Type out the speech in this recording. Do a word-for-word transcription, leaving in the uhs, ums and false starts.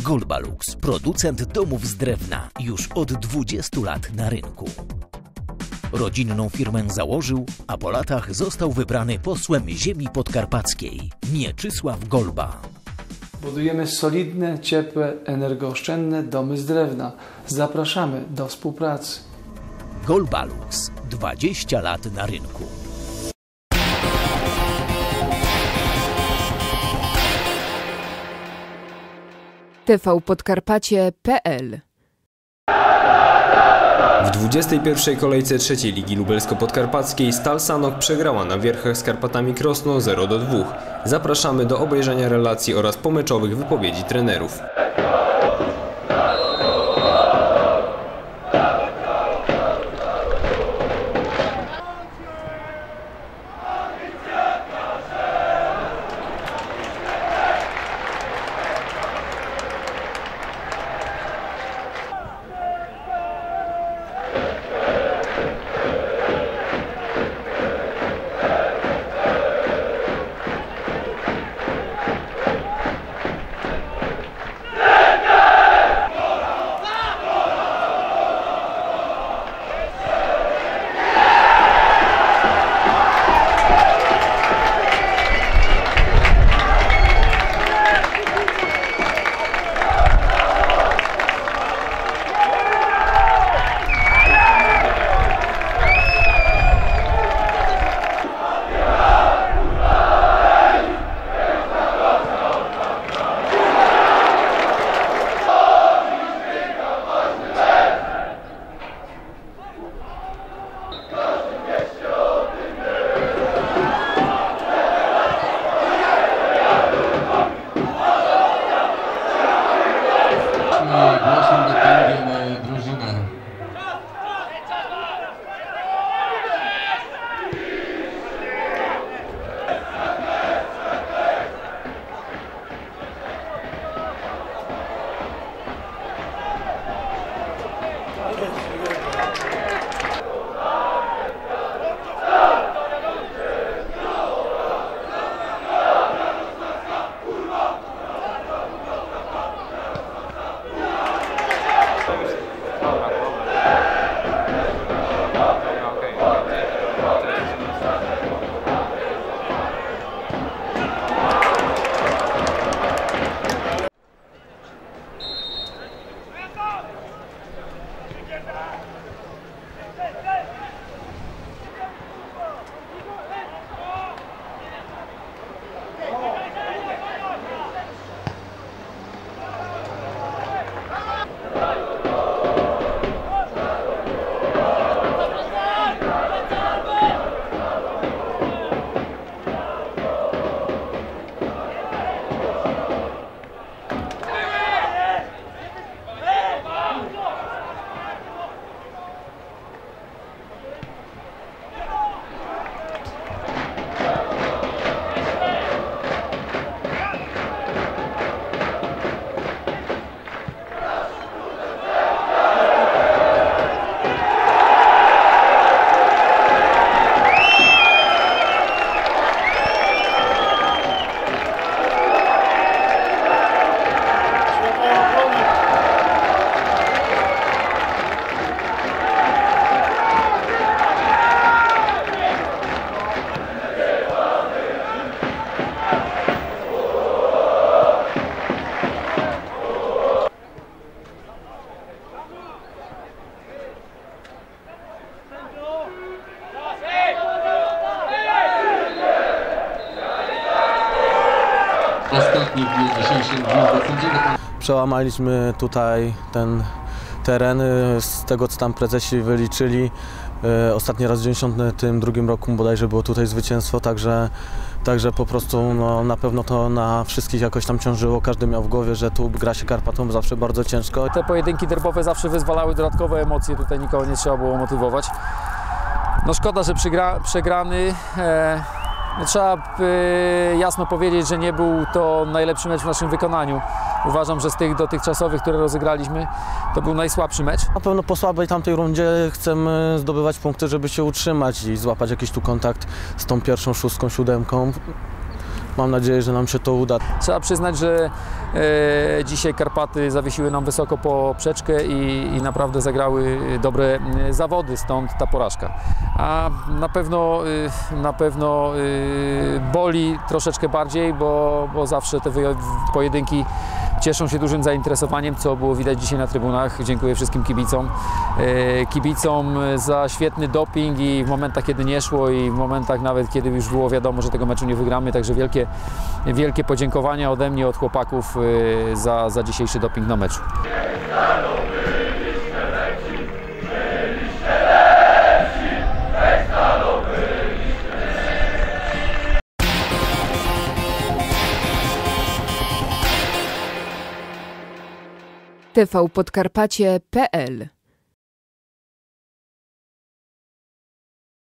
Golbalux, producent domów z drewna, już od dwudziestu lat na rynku. Rodzinną firmę założył, a po latach został wybrany posłem ziemi podkarpackiej Mieczysław Golba. Budujemy solidne, ciepłe, energooszczędne domy z drewna. Zapraszamy do współpracy. Golbalux, dwadzieścia lat na rynku. t v podkarpacie kropka p l. W dwudziestej pierwszej kolejce trzeciej Ligi Lubelsko-Podkarpackiej Stal Sanok przegrała na Wierchach z Karpatami Krosno zero do dwóch. Zapraszamy do obejrzenia relacji oraz pomeczowych wypowiedzi trenerów. Przełamaliśmy tutaj ten teren, z tego co tam prezesi wyliczyli. Ostatni raz w dziewięćdziesiątym drugim roku bodajże było tutaj zwycięstwo, także, także po prostu no, na pewno to na wszystkich jakoś tam ciążyło. Każdy miał w głowie, że tu gra się Karpatom zawsze bardzo ciężko. Te pojedynki derbowe zawsze wyzwalały dodatkowe emocje, tutaj nikogo nie trzeba było motywować. No szkoda, że przegra, przegrany. E, trzeba e, jasno powiedzieć, że nie był to najlepszy mecz w naszym wykonaniu. Uważam, że z tych dotychczasowych, które rozegraliśmy, to był najsłabszy mecz. Na pewno po słabej tamtej rundzie chcemy zdobywać punkty, żeby się utrzymać i złapać jakiś tu kontakt z tą pierwszą szóstką, siódemką. mam nadzieję, że nam się to uda. Trzeba przyznać, że e, dzisiaj Karpaty zawiesiły nam wysoko poprzeczkę i, i naprawdę zagrały dobre zawody, stąd ta porażka. A na pewno, e, na pewno e, boli troszeczkę bardziej, bo, bo zawsze te pojedynki cieszą się dużym zainteresowaniem, co było widać dzisiaj na trybunach. Dziękuję wszystkim kibicom. E, kibicom za świetny doping i w momentach, kiedy nie szło i w momentach nawet, kiedy już było wiadomo, że tego meczu nie wygramy. Także wielkie, wielkie podziękowania ode mnie, od chłopaków e, za, za dzisiejszy doping na meczu. T V Podkarpacie kropka p l